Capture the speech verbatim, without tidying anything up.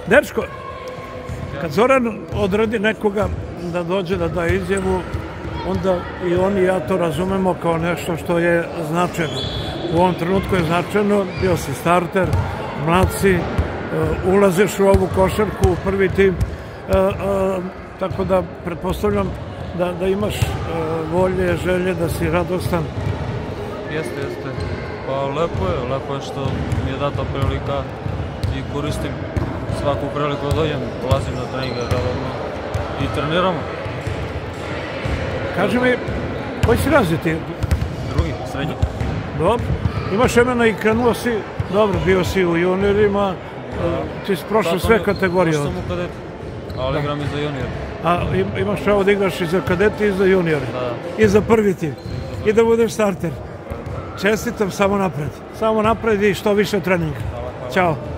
Dečko, kad Zoran odredi nekoga da dođe da daje izjavu, onda i on i ja to razumemo kao nešto što je značajno. U ovom trenutku je značajno, bio si starter, mladci, ulaziš u ovu košarku, u prvi tim, tako da pretpostavljam da imaš volje, želje, da si radostan. Jeste, jeste. Pa lepo je, lepo je što mi je data prilika i koristim svaku priliku da dođem, dolazim na treninge redovno i treniramo. Kaži mi, koji si razred ti? Drugi, srednji. Dobro. Imaš vremena i krenuo si, dobro, bio si u juniorima, ti si prošao sve kategorije. Prošao sam u kadeti, ali igram i za junior. A imaš pravo da igraš i za kadeti i za juniore? Da. I za prvi tim? I da budeš starter? Čestitam, samo napred. Samo napred i što više treninga. Ćao.